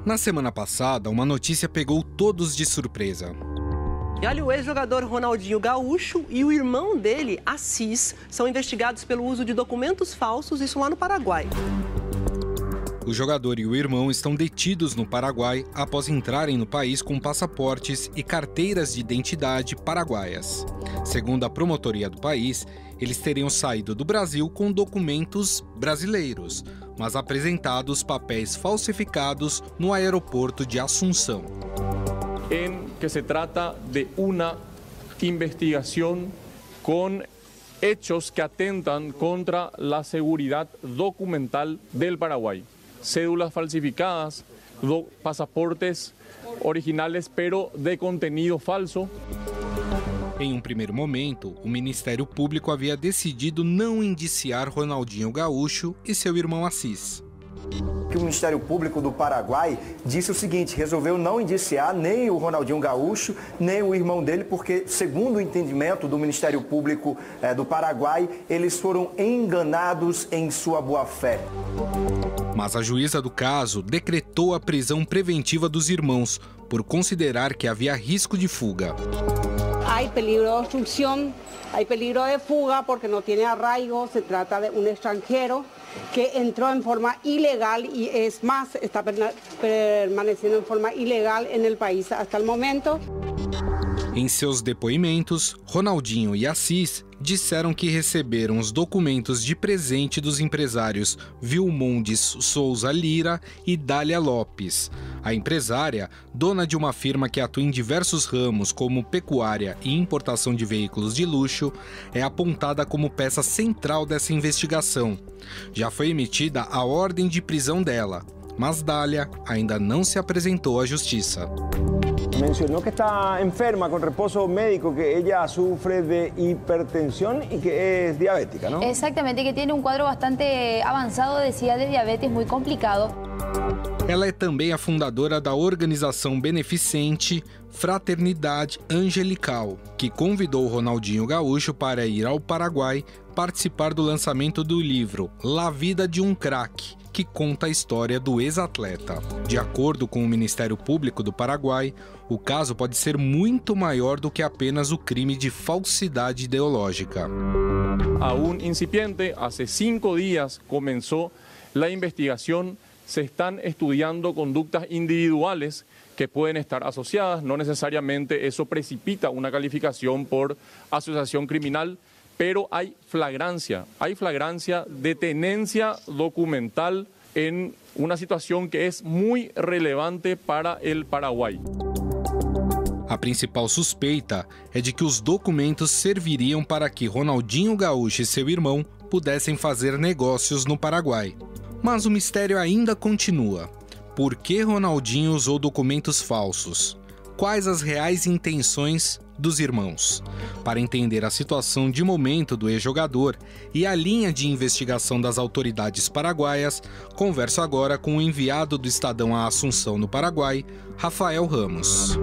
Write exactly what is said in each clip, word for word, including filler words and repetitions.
Na semana passada, uma notícia pegou todos de surpresa. E olha, o ex-jogador Ronaldinho Gaúcho e o irmão dele, Assis, são investigados pelo uso de documentos falsos, isso lá no Paraguai. O jogador e o irmão estão detidos no Paraguai após entrarem no país com passaportes e carteiras de identidade paraguaias. Segundo a promotoria do país, eles teriam saído do Brasil com documentos brasileiros, mas apresentados papéis falsificados no aeroporto de Assunção. En que se trata de una investigación con hechos que atentan contra la seguridad documental del Paraguay. Cédulas falsificadas, do, pasaportes originales pero de contenido falso. Em um primeiro momento, o Ministério Público havia decidido não indiciar Ronaldinho Gaúcho e seu irmão Assis. Que o Ministério Público do Paraguai disse o seguinte: resolveu não indiciar nem o Ronaldinho Gaúcho, nem o irmão dele, porque, segundo o entendimento do Ministério Público eh, do Paraguai, eles foram enganados em sua boa-fé. Mas a juíza do caso decretou a prisão preventiva dos irmãos, por considerar que havia risco de fuga. Há peligro de obstrucción, há peligro de fuga porque não tem arraigo, se trata de um estrangeiro que entró en forma ilegal y es más, está permaneciendo en forma ilegal en el país hasta el momento. Em seus depoimentos, Ronaldinho e Assis disseram que receberam os documentos de presente dos empresários Vilmondes Souza Lira e Dália Lopes. A empresária, dona de uma firma que atua em diversos ramos como pecuária e importação de veículos de luxo, é apontada como peça central dessa investigação. Já foi emitida a ordem de prisão dela, mas Dália ainda não se apresentou à justiça. Mencionó que está enferma con reposo médico, que ella sufre de hipertensión y que es diabética, ¿no? Exactamente, que tiene un cuadro bastante avanzado, decía, de diabetes muy complicado. Ela é também a fundadora da organização beneficente Fraternidade Angelical, que convidou Ronaldinho Gaúcho para ir ao Paraguai participar do lançamento do livro La Vida de um Craque, que conta a história do ex-atleta. De acordo com o Ministério Público do Paraguai, o caso pode ser muito maior do que apenas o crime de falsidade ideológica. Aún incipiente, hace cinco días comenzó la investigación. Se están estudiando conductas individuales que pueden estar asociadas. No necesariamente eso precipita una calificación por asociación criminal, pero hay flagrancia, hay flagrancia de tenencia documental en una situación que es muy relevante para el Paraguay. A principal suspeita é de que os documentos serviriam para que Ronaldinho Gaúcho e seu irmão pudessem fazer negócios no Paraguai. Mas o mistério ainda continua. Por que Ronaldinho usou documentos falsos? Quais as reais intenções dos irmãos? Para entender a situação de momento do ex-jogador e a linha de investigação das autoridades paraguaias, converso agora com o enviado do Estadão à Assunção, no Paraguai, Rafael Ramos.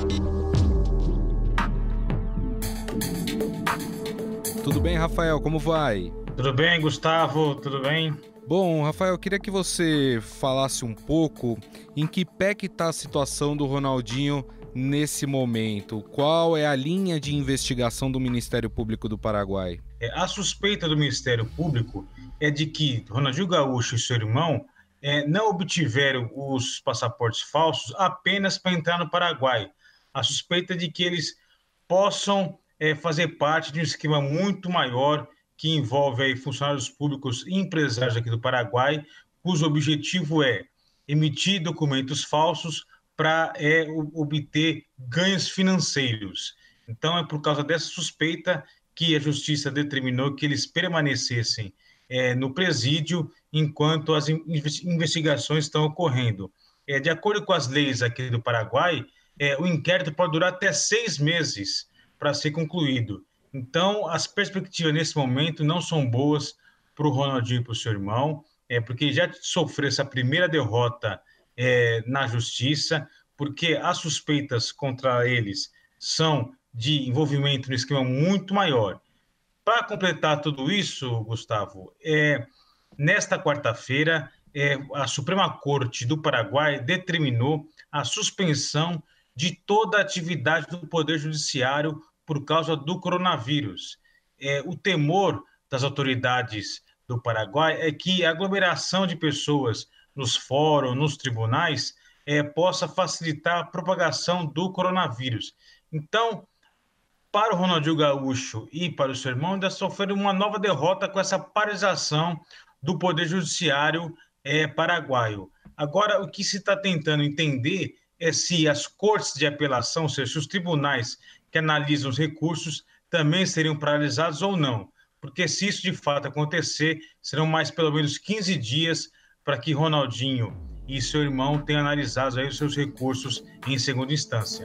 Tudo bem, Rafael? Como vai? Tudo bem, Gustavo? Tudo bem? Bom, Rafael, eu queria que você falasse um pouco em que pé que está a situação do Ronaldinho nesse momento. Qual é a linha de investigação do Ministério Público do Paraguai? É, a suspeita do Ministério Público é de que Ronaldinho Gaúcho e seu irmão é, não obtiveram os passaportes falsos apenas para entrar no Paraguai. A suspeita é de que eles possam é, fazer parte de um esquema muito maior que envolve aí funcionários públicos e empresários aqui do Paraguai, cujo objetivo é emitir documentos falsos para é, obter ganhos financeiros. Então, é por causa dessa suspeita que a Justiça determinou que eles permanecessem é, no presídio enquanto as investigações estão ocorrendo. É, de acordo com as leis aqui do Paraguai, é, o inquérito pode durar até seis meses para ser concluído. Então, as perspectivas nesse momento não são boas para o Ronaldinho e para o seu irmão, é, porque já sofreu essa primeira derrota é, na justiça, porque as suspeitas contra eles são de envolvimento no esquema muito maior. Para completar tudo isso, Gustavo, é, nesta quarta-feira é, a Suprema Corte do Paraguai determinou a suspensão de toda a atividade do Poder Judiciário por causa do coronavírus. É, o temor das autoridades do Paraguai é que a aglomeração de pessoas nos fóruns, nos tribunais, é, possa facilitar a propagação do coronavírus. Então, para o Ronaldinho Gaúcho e para o seu irmão, ainda sofreram uma nova derrota com essa paralisação do Poder Judiciário é, paraguaio. Agora, o que se está tentando entender é se as cortes de apelação, ou seja, se os tribunais que analisam os recursos também seriam paralisados ou não. Porque se isso de fato acontecer, serão mais pelo menos quinze dias para que Ronaldinho e seu irmão tenham analisado aí os seus recursos em segunda instância.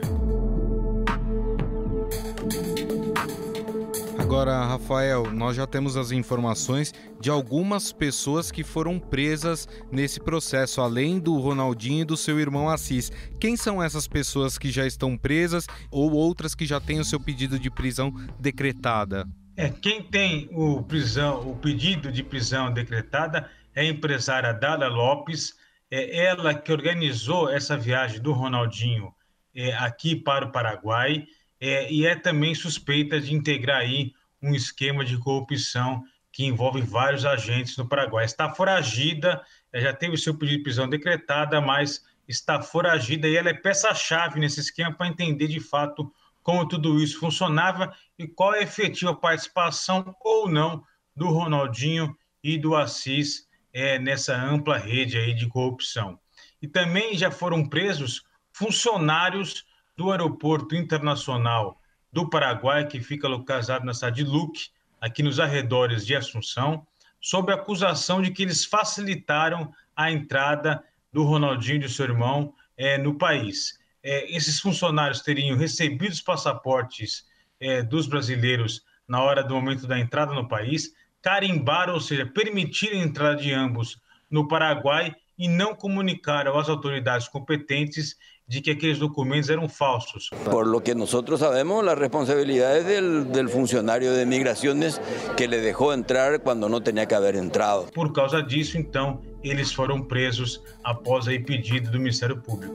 Agora, Rafael, nós já temos as informações de algumas pessoas que foram presas nesse processo, além do Ronaldinho e do seu irmão Assis. Quem são essas pessoas que já estão presas ou outras que já têm o seu pedido de prisão decretada? É, quem tem o, prisão, o pedido de prisão decretada é a empresária Dália Lopes, é ela que organizou essa viagem do Ronaldinho é, aqui para o Paraguai, é, e é também suspeita de integrar aí um esquema de corrupção que envolve vários agentes no Paraguai. Está foragida, já teve o seu pedido de prisão decretada, mas está foragida e ela é peça-chave nesse esquema para entender de fato como tudo isso funcionava e qual é a efetiva participação ou não do Ronaldinho e do Assis é, nessa ampla rede aí de corrupção. E também já foram presos funcionários do Aeroporto Internacional do Paraguai, que fica localizado na cidade de Luque, aqui nos arredores de Assunção, sob a acusação de que eles facilitaram a entrada do Ronaldinho e do seu irmão é, no país. É, esses funcionários teriam recebido os passaportes é, dos brasileiros na hora do momento da entrada no país, carimbaram, ou seja, permitiram a entrada de ambos no Paraguai e não comunicaram às autoridades competentes de que aqueles documentos eram falsos. Por lo que nosotros sabemos, la responsabilidad es del, del funcionario de migraciones que le dejó entrar cuando no tenía que haber entrado. Por causa disso, então, eles foram presos após aí pedido do Ministério Público.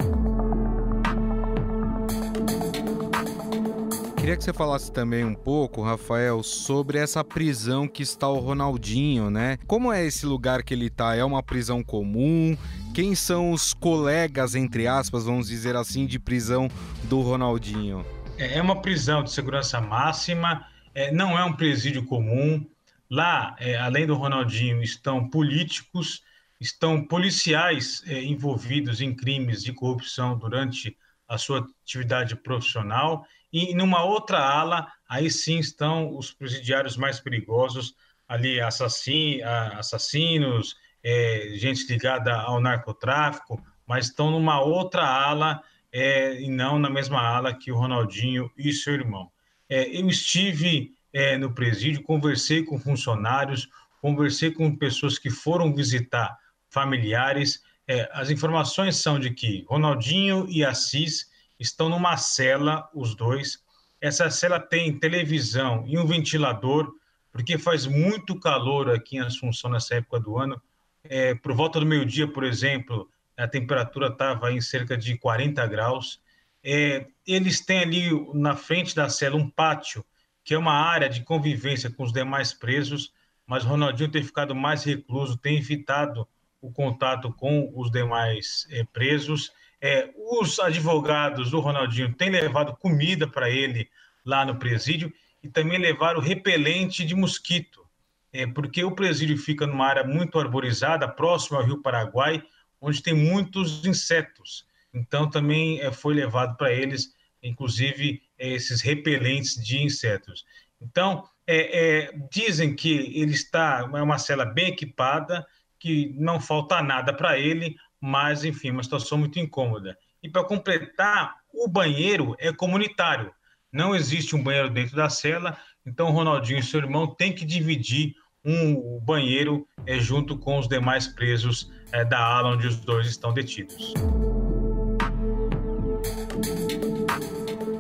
Queria que você falasse também um pouco, Rafael, sobre essa prisão que está o Ronaldinho, né? Como é esse lugar que ele está? É uma prisão comum? Quem são os colegas, entre aspas, vamos dizer assim, de prisão do Ronaldinho? É uma prisão de segurança máxima, é, não é um presídio comum. Lá, é, além do Ronaldinho, estão políticos, estão policiais é, envolvidos em crimes de corrupção durante a sua atividade profissional. E numa outra ala, aí sim estão os presidiários mais perigosos, ali assassinos, assassinos é, gente ligada ao narcotráfico, mas estão numa outra ala é, e não na mesma ala que o Ronaldinho e seu irmão. É, eu estive é, no presídio, conversei com funcionários, conversei com pessoas que foram visitar familiares. É, as informações são de que Ronaldinho e Assis estão numa cela, os dois. Essa cela tem televisão e um ventilador, porque faz muito calor aqui em Assunção nessa época do ano. É, por volta do meio-dia, por exemplo, a temperatura estava em cerca de quarenta graus. É, eles têm ali na frente da cela um pátio, que é uma área de convivência com os demais presos, mas o Ronaldinho tem ficado mais recluso, tem evitado o contato com os demais é, presos. É, os advogados do Ronaldinho têm levado comida para ele lá no presídio e também levaram repelente de mosquito, é, porque o presídio fica numa área muito arborizada, próximo ao Rio Paraguai, onde tem muitos insetos. Então também é, foi levado para eles, inclusive, é, esses repelentes de insetos. Então, é, é, dizem que ele está, é uma cela bem equipada, que não falta nada para ele, mas, enfim, uma situação muito incômoda. E, para completar, o banheiro é comunitário. Não existe um banheiro dentro da cela, então o Ronaldinho e seu irmão têm que dividir um banheiro é, junto com os demais presos é, da ala onde os dois estão detidos.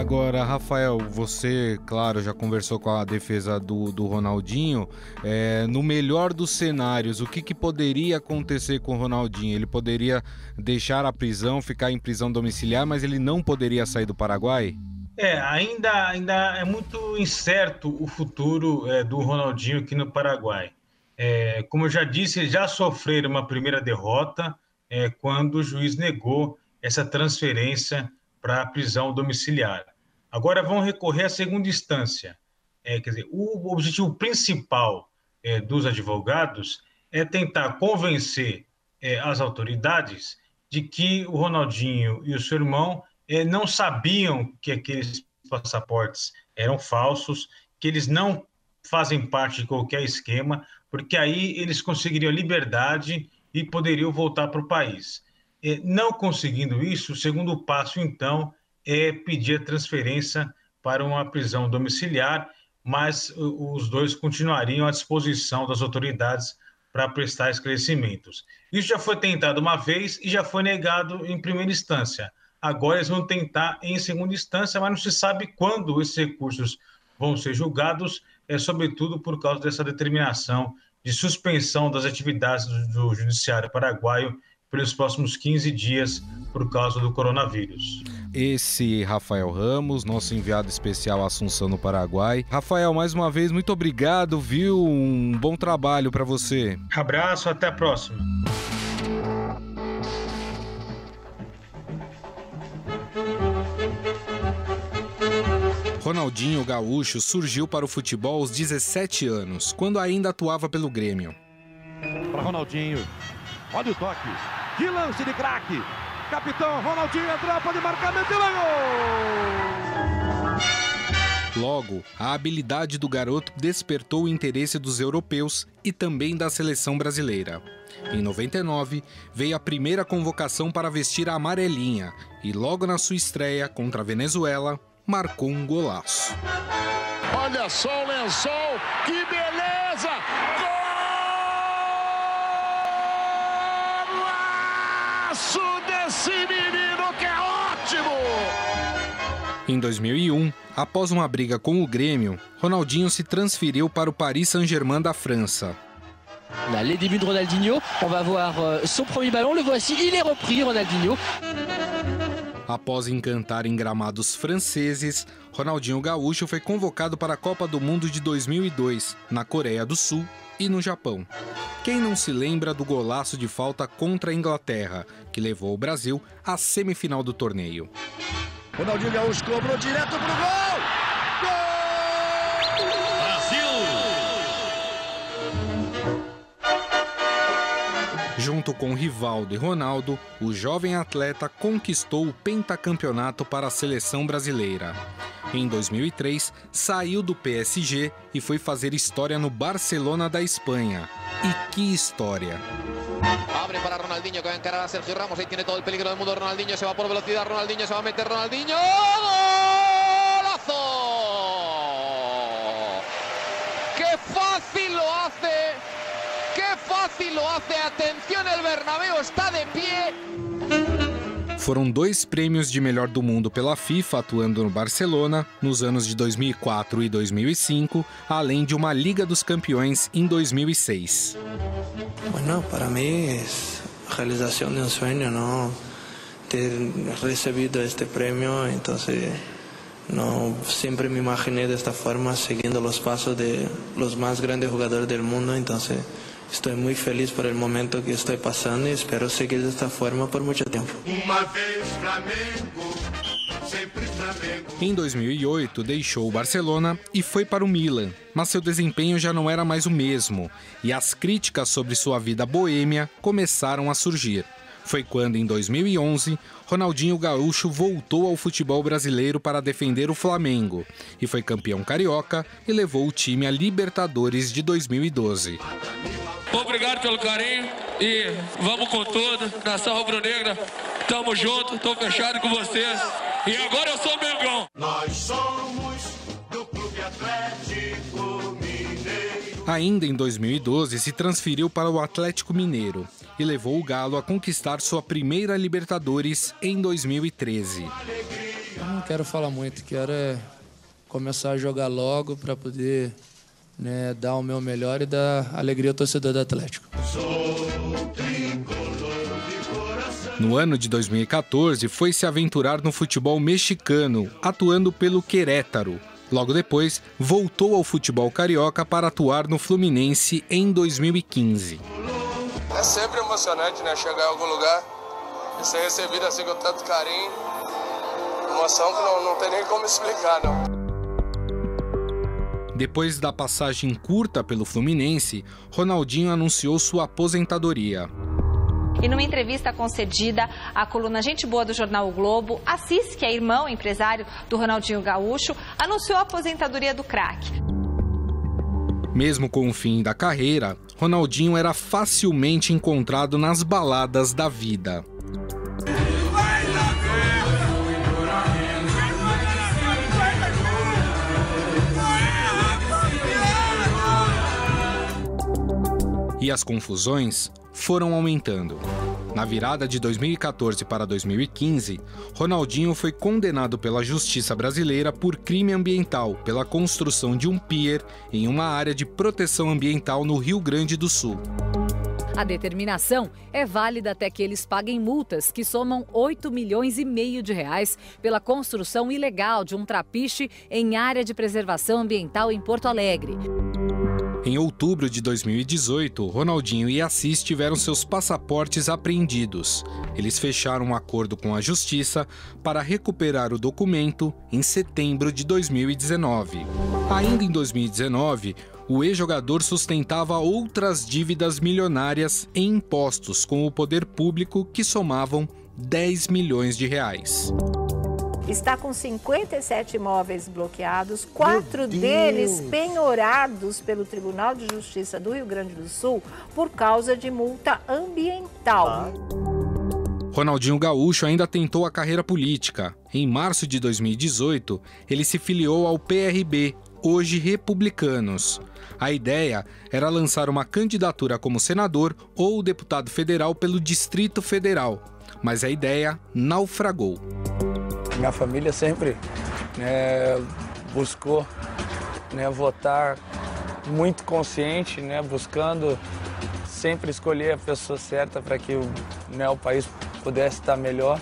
Agora, Rafael, você, claro, já conversou com a defesa do, do Ronaldinho. É, no melhor dos cenários, o que, que poderia acontecer com o Ronaldinho? Ele poderia deixar a prisão, ficar em prisão domiciliar, mas ele não poderia sair do Paraguai? É, ainda, ainda é muito incerto o futuro é, do Ronaldinho aqui no Paraguai. É, como eu já disse, eles já sofreram uma primeira derrota é, quando o juiz negou essa transferência para a prisão domiciliar. Agora vão recorrer à segunda instância. É, quer dizer, o objetivo principal é, dos advogados é tentar convencer é, as autoridades de que o Ronaldinho e o seu irmão é, não sabiam que aqueles passaportes eram falsos, que eles não fazem parte de qualquer esquema, porque aí eles conseguiriam liberdade e poderiam voltar para o país. Não conseguindo isso, o segundo passo, então, é pedir a transferência para uma prisão domiciliar, mas os dois continuariam à disposição das autoridades para prestar esclarecimentos. Isso já foi tentado uma vez e já foi negado em primeira instância. Agora eles vão tentar em segunda instância, mas não se sabe quando esses recursos vão ser julgados, é, sobretudo por causa dessa determinação de suspensão das atividades do, do Judiciário Paraguaio pelos próximos quinze dias por causa do coronavírus. Esse Rafael Ramos, nosso enviado especial à Assunção no Paraguai. Rafael, mais uma vez, muito obrigado, viu? Um bom trabalho para você. Abraço, até a próxima. Ronaldinho Gaúcho surgiu para o futebol aos dezessete anos, quando ainda atuava pelo Grêmio. Para Ronaldinho, olha o toque, que lance de craque, capitão Ronaldinho entrou, pode marcar, meteu gol! Logo, a habilidade do garoto despertou o interesse dos europeus e também da seleção brasileira. Em noventa e nove, veio a primeira convocação para vestir a amarelinha e logo na sua estreia contra a Venezuela, marcou um golaço. Olha só o lençol, que beleza! Golaço desse menino que é ótimo! Em dois mil e um, após uma briga com o Grêmio, Ronaldinho se transferiu para o Paris Saint-Germain da França. Les débuts de Ronaldinho, on va voir son premier ballon, le voici, il est repris, Ronaldinho. Após encantar em gramados franceses, Ronaldinho Gaúcho foi convocado para a Copa do Mundo de dois mil e dois, na Coreia do Sul e no Japão. Quem não se lembra do golaço de falta contra a Inglaterra, que levou o Brasil à semifinal do torneio? Ronaldinho Gaúcho cobrou direto pro gol! Gol! Brasil! Junto com Rivaldo e Ronaldo, o jovem atleta conquistou o pentacampeonato para a seleção brasileira. Em dois mil e três, saiu do P S G e foi fazer história no Barcelona da Espanha. E que história! Abre para Ronaldinho, que va a encarar a Sergio Ramos. Ahí tiene todo el peligro del mundo. Ronaldinho se va por velocidad. Ronaldinho se va a meter. Ronaldinho. ¡Golazo! ¡Qué fácil lo hace! ¡Qué fácil lo hace! Atención, el Bernabéu está de pie. Foram dois prêmios de melhor do mundo pela FIFA atuando no Barcelona nos anos de dois mil e quatro e dois mil e cinco, além de uma Liga dos Campeões em dois mil e seis. Bueno, para mí es realización de un sueño, ¿no? Ter recibido este premio, entonces no siempre me imaginé de esta forma, siguiendo los pasos de los más grandes jugadores del mundo, entonces estoy muy feliz por el momento que estoy pasando y espero seguir de esta forma por mucho tiempo. Em dois mil e oito, deixou o Barcelona e foi para o Milan, mas seu desempenho já não era mais o mesmo, e as críticas sobre sua vida boêmia começaram a surgir. Foi quando, em dois mil e onze, Ronaldinho Gaúcho voltou ao futebol brasileiro para defender o Flamengo, e foi campeão carioca e levou o time à Libertadores de dois mil e doze. Obrigado pelo carinho e vamos com tudo, nação rubro-negra, tamo junto, tô fechado com vocês e agora eu sou Mengão. Nós somos do Clube Atlético Mineiro. Ainda em dois mil e doze se transferiu para o Atlético Mineiro e levou o Galo a conquistar sua primeira Libertadores em dois mil e treze. quero falar muito, quero é começar a jogar logo para poder, né, dar o meu melhor e dar alegria ao torcedor do Atlético. No ano de dois mil e quatorze, foi se aventurar no futebol mexicano, atuando pelo Querétaro. Logo depois, voltou ao futebol carioca para atuar no Fluminense em dois mil e quinze. É sempre emocionante, né? Chegar em algum lugar e ser recebido assim com tanto carinho. Emoção que não, não tem nem como explicar, não. Depois da passagem curta pelo Fluminense, Ronaldinho anunciou sua aposentadoria. E numa entrevista concedida à coluna Gente Boa do jornal O Globo, Assis, que é irmão empresário do Ronaldinho Gaúcho, anunciou a aposentadoria do craque. Mesmo com o fim da carreira, Ronaldinho era facilmente encontrado nas baladas da vida. E as confusões foram aumentando. Na virada de dois mil e quatorze para dois mil e quinze, Ronaldinho foi condenado pela Justiça Brasileira por crime ambiental pela construção de um pier em uma área de proteção ambiental no Rio Grande do Sul. A determinação é válida até que eles paguem multas que somam oito milhões e meio de reais pela construção ilegal de um trapiche em área de preservação ambiental em Porto Alegre. Em outubro de dois mil e dezoito, Ronaldinho e Assis tiveram seus passaportes apreendidos. Eles fecharam um acordo com a Justiça para recuperar o documento em setembro de dois mil e dezenove. Ainda em dois mil e dezenove, o ex-jogador sustentava outras dívidas milionárias em impostos com o poder público que somavam dez milhões de reais. Está com cinquenta e sete imóveis bloqueados, quatro deles penhorados pelo Tribunal de Justiça do Rio Grande do Sul por causa de multa ambiental. Ronaldinho Gaúcho ainda tentou a carreira política. Em março de dois mil e dezoito, ele se filiou ao P R B, hoje Republicanos. A ideia era lançar uma candidatura como senador ou deputado federal pelo Distrito Federal, mas a ideia naufragou. Minha família sempre, né, buscou, né, votar muito consciente, né, buscando sempre escolher a pessoa certa para que o, né, o país pudesse estar melhor.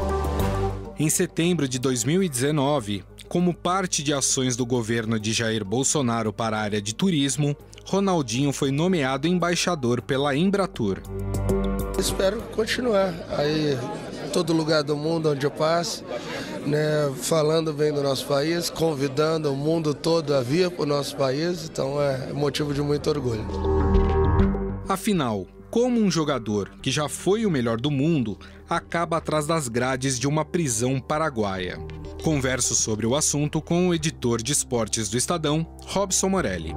Em setembro de dois mil e dezenove, como parte de ações do governo de Jair Bolsonaro para a área de turismo, Ronaldinho foi nomeado embaixador pela Embratur. Espero continuar aí em todo lugar do mundo onde eu passo, né, falando bem do nosso país, convidando o mundo todo a vir para o nosso país, então é motivo de muito orgulho. Afinal, como um jogador que já foi o melhor do mundo acaba atrás das grades de uma prisão paraguaia? Converso sobre o assunto com o editor de esportes do Estadão, Robson Morelli.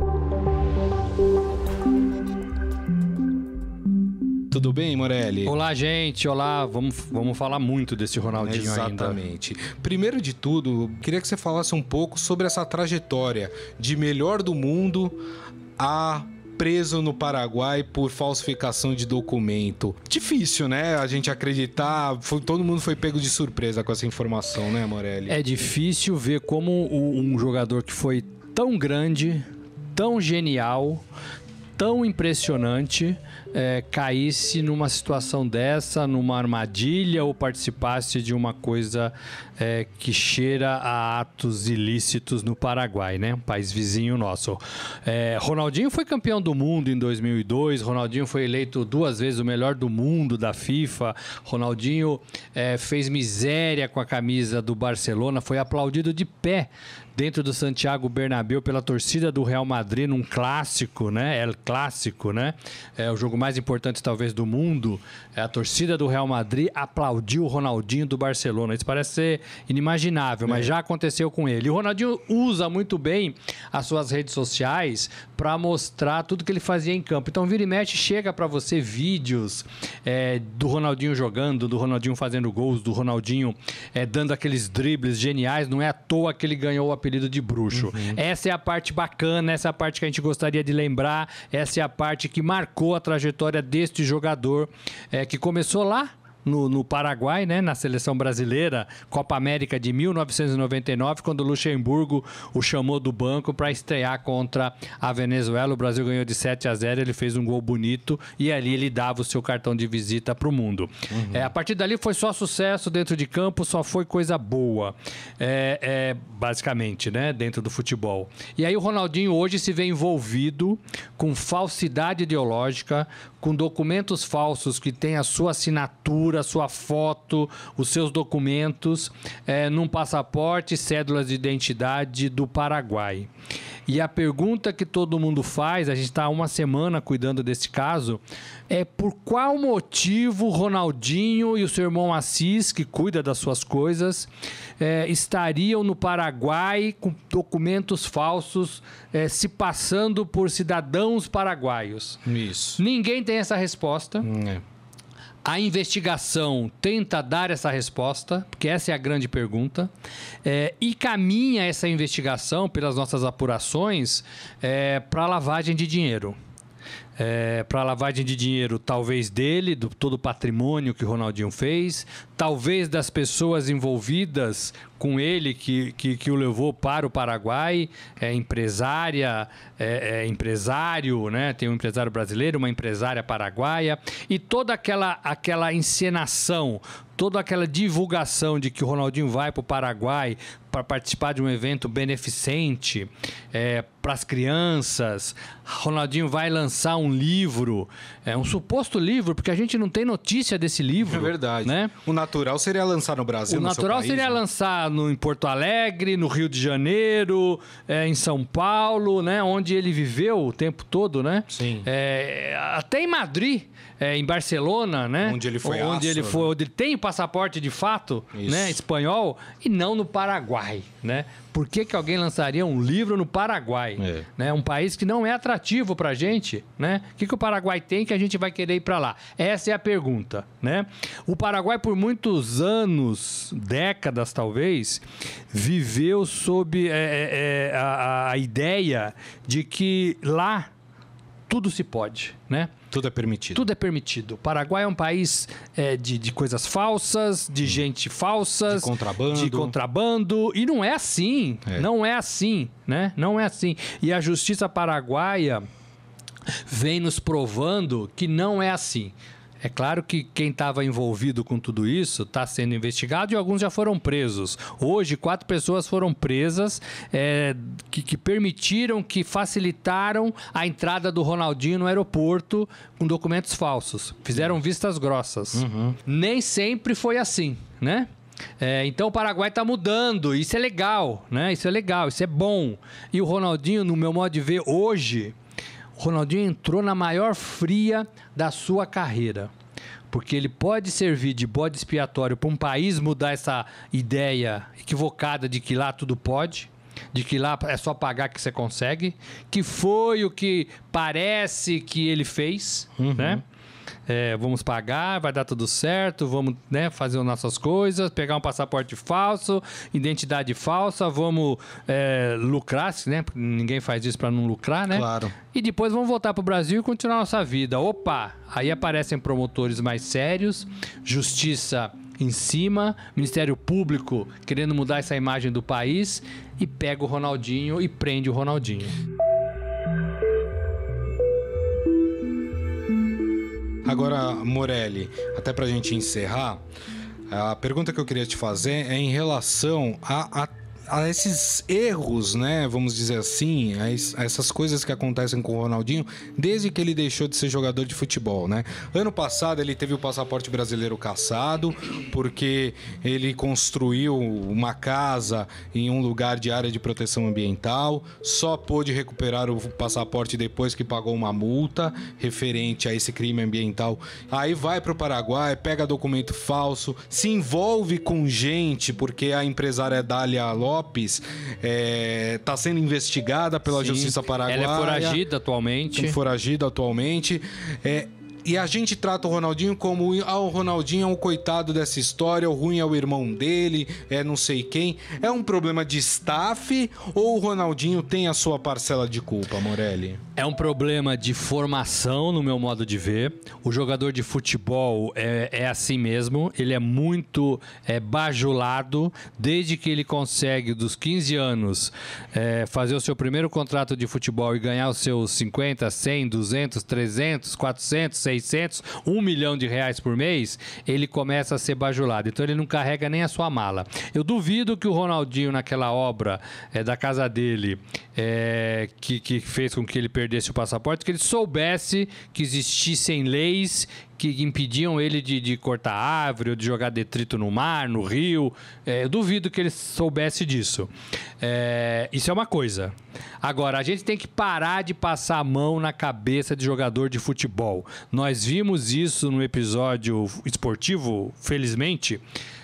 Tudo bem, Morelli? Olá, gente. Olá. Vamos, vamos falar muito desse Ronaldinho ainda. Exatamente. Primeiro de tudo, queria que você falasse um pouco sobre essa trajetória de melhor do mundo a preso no Paraguai por falsificação de documento. Difícil, né? A gente acreditar. Foi, todo mundo foi pego de surpresa com essa informação, né, Morelli? É difícil ver como um jogador que foi tão grande, tão genial, tão impressionante, é, caísse numa situação dessa, numa armadilha ou participasse de uma coisa é, que cheira a atos ilícitos no Paraguai, né? Um país vizinho nosso. É, Ronaldinho foi campeão do mundo em dois mil e dois, Ronaldinho foi eleito duas vezes o melhor do mundo da FIFA, Ronaldinho é, fez miséria com a camisa do Barcelona, foi aplaudido de pé dentro do Santiago Bernabéu pela torcida do Real Madrid num clássico, né? É clássico, né? É o jogo mais importante talvez do mundo. É, a torcida do Real Madrid aplaudiu o Ronaldinho do Barcelona. Isso parece ser inimaginável, mas é. já aconteceu com ele. E o Ronaldinho usa muito bem as suas redes sociais para mostrar tudo que ele fazia em campo. Então, vira e mexe, chega para você vídeos é, do Ronaldinho jogando, do Ronaldinho fazendo gols, do Ronaldinho é, dando aqueles dribles geniais. Não é à toa que ele ganhou o apelido de bruxo. Uhum. Essa é a parte bacana, essa é a parte que a gente gostaria de lembrar, essa é a parte que marcou a trajetória deste jogador, é, que começou lá no, no Paraguai, né? Na seleção brasileira, Copa América de mil novecentos e noventa e nove, quando o Luxemburgo o chamou do banco para estrear contra a Venezuela. O Brasil ganhou de sete a zero, ele fez um gol bonito e ali ele dava o seu cartão de visita para o mundo. Uhum. É, a partir dali foi só sucesso dentro de campo, só foi coisa boa, é, é, basicamente, né? Dentro do futebol. E aí o Ronaldinho hoje se vê envolvido com falsidade ideológica, com documentos falsos que tem a sua assinatura, a sua foto, os seus documentos, é, num passaporte, cédulas de identidade do Paraguai. E a pergunta que todo mundo faz, a gente está há uma semana cuidando desse caso, é por qual motivo Ronaldinho e o seu irmão Assis, que cuida das suas coisas, é, estariam no Paraguai com documentos falsos, é, se passando por cidadãos paraguaios. Isso. Ninguém tem essa resposta. É. A investigação tenta dar essa resposta, porque essa é a grande pergunta, é, e caminha essa investigação, pelas nossas apurações, é, para lavagem de dinheiro. É, para lavagem de dinheiro, talvez dele, do todo o patrimônio que o Ronaldinho fez, talvez das pessoas envolvidas com ele, que, que, que o levou para o Paraguai, é, empresária, é, é, empresário, né? Tem um empresário brasileiro, uma empresária paraguaia, e toda aquela, aquela encenação, toda aquela divulgação de que o Ronaldinho vai para o Paraguai para participar de um evento beneficente é, para as crianças. Ronaldinho vai lançar um livro, é um suposto livro, porque a gente não tem notícia desse livro. É verdade. Né? O natural seria lançar no Brasil, O no natural seu país, seria né? lançar no, em Porto Alegre, no Rio de Janeiro, é, em São Paulo, né? Onde ele viveu o tempo todo, né? Sim. É, até em Madrid, é, em Barcelona, né? Onde ele foi Onde aço, ele foi, né? onde ele tem o passaporte de fato, Isso. né? Espanhol, e não no Paraguai, né? Por que que alguém lançaria um livro no Paraguai? É. Né? Um país que não é atrativo pra gente, né? O que que o Paraguai tem que a gente vai querer ir pra lá? Essa é a pergunta, né? O Paraguai, por muitos anos, décadas talvez, viveu sob é, é, a, a ideia de que lá tudo se pode, né? Tudo é permitido. Tudo é permitido. O Paraguai é um país é, de, de coisas falsas, de gente falsas. De contrabando. De contrabando. E não é assim. É. Não é assim, né? Não é assim. E a justiça paraguaia vem nos provando que não é assim. É claro que quem estava envolvido com tudo isso está sendo investigado e alguns já foram presos. Hoje, quatro pessoas foram presas é, que, que permitiram, que facilitaram a entrada do Ronaldinho no aeroporto com documentos falsos. Fizeram vistas grossas. Uhum. Nem sempre foi assim, né? É, então o Paraguai está mudando, isso é legal, né? Isso é legal, isso é bom. E o Ronaldinho, no meu modo de ver, hoje... O Ronaldinho entrou na maior fria da sua carreira, porque ele pode servir de bode expiatório para um país mudar essa ideia equivocada de que lá tudo pode, de que lá é só pagar que você consegue, que foi o que parece que ele fez, uhum. né? É, vamos pagar, vai dar tudo certo, vamos, né, fazer as nossas coisas, pegar um passaporte falso, identidade falsa, vamos é, lucrar, né? Ninguém faz isso para não lucrar, né? Claro. E depois vamos voltar para o Brasil e continuar a nossa vida. Opa! Aí aparecem promotores mais sérios, justiça em cima, Ministério Público querendo mudar essa imagem do país e pega o Ronaldinho e prende o Ronaldinho. Agora, Morelli, até pra gente encerrar, a pergunta que eu queria te fazer é em relação a, a, a esses erros, né? Vamos dizer assim, a, a essas coisas que acontecem com o Ronaldinho desde que ele deixou de ser jogador de futebol, né? Ano passado ele teve o passaporte brasileiro cassado porque ele construiu uma casa em um lugar de área de proteção ambiental, só pôde recuperar o passaporte depois que pagou uma multa referente a esse crime ambiental. Aí vai pro Paraguai, pega documento falso, se envolve com gente, porque a empresária Dália Lopes é, tá sendo investigada pela Sim, Justiça Paraguaia. ela é foragida atualmente. Foragida atualmente. É, e a gente trata o Ronaldinho como ah, o Ronaldinho é um coitado dessa história, o ruim é o irmão dele, é não sei quem. É um problema de staff ou o Ronaldinho tem a sua parcela de culpa, Morelli? É um problema de formação, no meu modo de ver. O jogador de futebol é, é assim mesmo, ele é muito é, bajulado, desde que ele consegue, dos quinze anos, é, fazer o seu primeiro contrato de futebol e ganhar os seus cinquenta, cem, duzentos, trezentos, quatrocentos, seiscentos, um milhão de reais por mês, ele começa a ser bajulado. Então ele não carrega nem a sua mala. Eu duvido que o Ronaldinho, naquela obra é, da casa dele, é, que, que fez com que ele perdesse o passaporte, que ele soubesse que existissem leis que impediam ele de, de cortar árvore ou de jogar detrito no mar, no rio. É, eu duvido que ele soubesse disso. É, isso é uma coisa. Agora, a gente tem que parar de passar a mão na cabeça de jogador de futebol. Nós vimos isso no episódio esportivo, felizmente,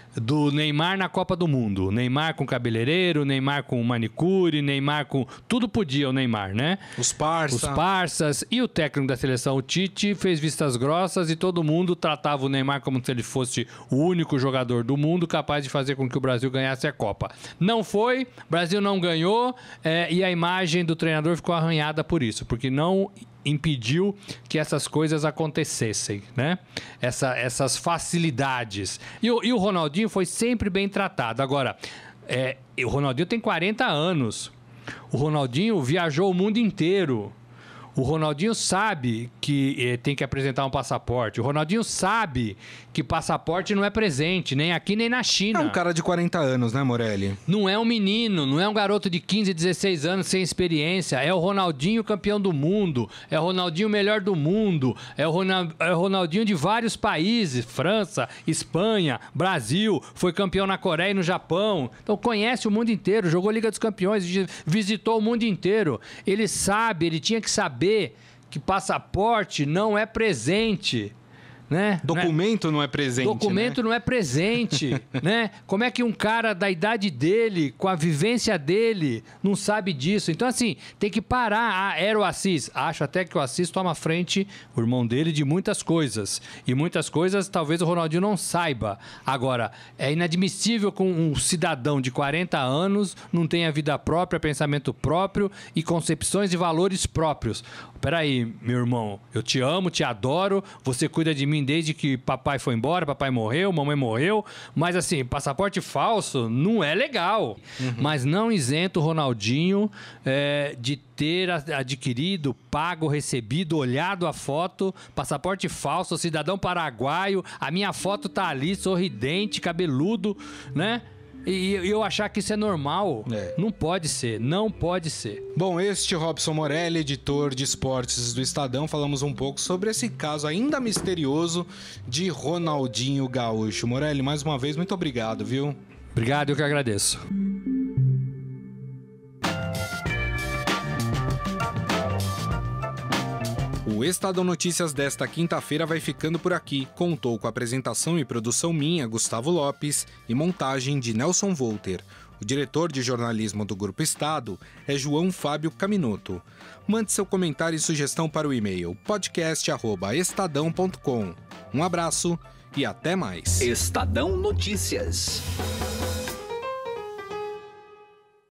do Neymar na Copa do Mundo. Neymar com cabeleireiro, Neymar com manicure, Neymar com... Tudo podia o Neymar, né? Os parças. Os parças. E o técnico da seleção, o Tite, fez vistas grossas e todo mundo tratava o Neymar como se ele fosse o único jogador do mundo capaz de fazer com que o Brasil ganhasse a Copa. Não foi, o Brasil não ganhou é, e a imagem do treinador ficou arranhada por isso, porque não impediu que essas coisas acontecessem, né? Essa, essas facilidades. E o, e o Ronaldinho foi sempre bem tratado. Agora, é, o Ronaldinho tem quarenta anos. O Ronaldinho viajou o mundo inteiro. O Ronaldinho sabe que eh, tem que apresentar um passaporte. O Ronaldinho sabe que passaporte não é presente, nem aqui nem na China. É um cara de quarenta anos, né, Morelli? Não é um menino, não é um garoto de quinze, dezesseis anos sem experiência. É o Ronaldinho campeão do mundo, é o Ronaldinho melhor do mundo, é o, Ronald, é o Ronaldinho de vários países, França, Espanha, Brasil, foi campeão na Coreia e no Japão. Então conhece o mundo inteiro, jogou Liga dos Campeões, visitou o mundo inteiro. Ele sabe, ele tinha que saber que passaporte não é presente, né? Documento não é presente, Documento né? não é presente, né? Como é que um cara da idade dele, com a vivência dele, não sabe disso? Então, assim, tem que parar. Ah, era o Assis. Acho até que o Assis toma frente, o irmão dele, de muitas coisas. E muitas coisas talvez o Ronaldinho não saiba. Agora, é inadmissível que um cidadão de quarenta anos não tenha vida própria, pensamento próprio e concepções de valores próprios. Peraí, meu irmão, eu te amo, te adoro, você cuida de mim desde que papai foi embora, papai morreu, mamãe morreu, mas assim, passaporte falso não é legal. Uhum. Mas não isenta o Ronaldinho é, de ter adquirido, pago, recebido, olhado a foto, passaporte falso, cidadão paraguaio, a minha foto tá ali, sorridente, cabeludo, né? E eu achar que isso é normal, é. Não pode ser, não pode ser. Bom, este Robson Morelli, editor de esportes do Estadão, falamos um pouco sobre esse caso ainda misterioso de Ronaldinho Gaúcho. Morelli, mais uma vez, muito obrigado, viu? Obrigado, eu que agradeço. O Estadão Notícias desta quinta-feira vai ficando por aqui. Contou com a apresentação e produção minha, Gustavo Lopes, e montagem de Nelson Volter. O diretor de jornalismo do Grupo Estado é João Fábio Caminoto. Mande seu comentário e sugestão para o e-mail podcast arroba estadão ponto com. Um abraço e até mais. Estadão Notícias.